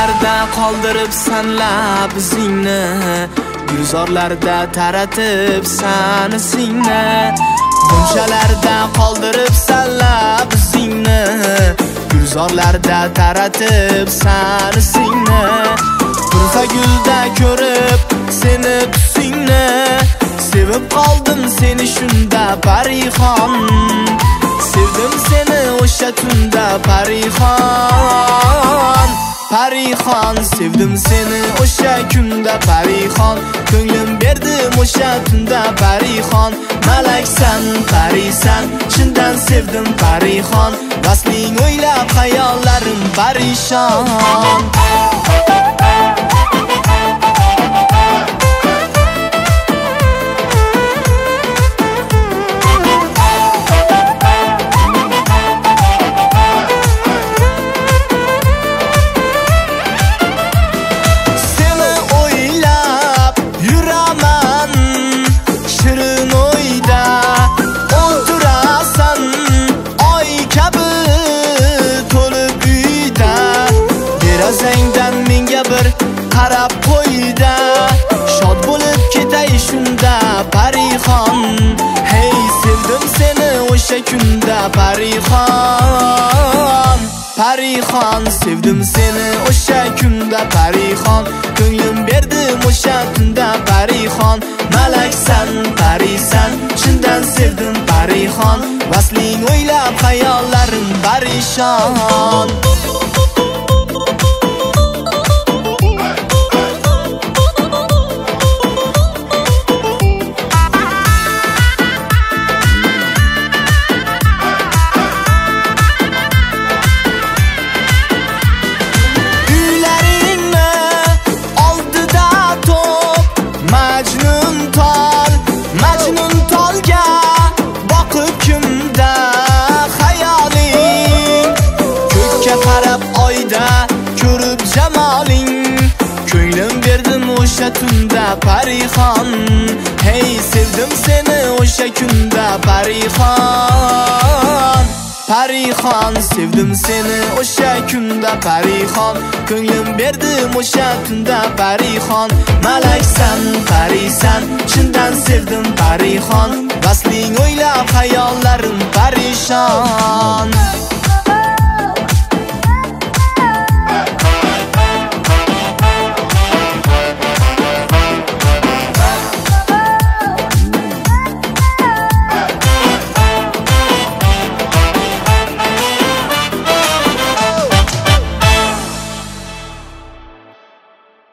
Ko'chalarda qoldiribsan labzingni, gulzorlarda taratibsan isingni. Ko'chalarda qoldiribsan labzingni, gulzorlarda taratibsan isingni. Turfa gulda ko'rib seni tusingni, sevib qoldim seni shunda parixon. Sevdim seni o'sha tunda parixon. Parixon, sevdim seni o'sha kunda parixon. Ko'nglim berdim o'sha tunda parixon. Malaksan, parisan, chindan sevdim parixon. Vasling o'ylab xayollarim parishon. Zangdan menga bir qarab qo'yda, shod bo'lib ketay shunda parixon. Hey, sevdim seni o'sha kunda parixon. Parixon, sevdim seni o'sha kunda parixon. Ko'nglim berdim o'sha tunda parixon. Malaksan, parisan, chindan sevdim parixon. Vasling o'ylab xayollarim parishon. Majnun tolga boqib kimda xayoling, ko'kka qarab oyda ko'rib jamoling. Ko'nglim berdim o'sha tunda parixon. Hey, sevdim seni o'sha kunda parixon. Parixon, sevdim seni o'sha kunda parixon. Ko'nglim berdim o'sha tunda parixon. Malaksan, parisan, chindan sevdim parixon. Vasling o'ylab xayollarim parishon.